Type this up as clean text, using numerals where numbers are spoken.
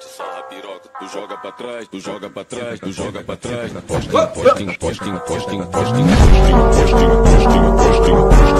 sarra a piroca, tu joga pra trás, tu joga pra trás, tu joga pra trás, postinho, postinho, postinho, postinho, postinho, postinho, postinho, postinho, postinho, postinho.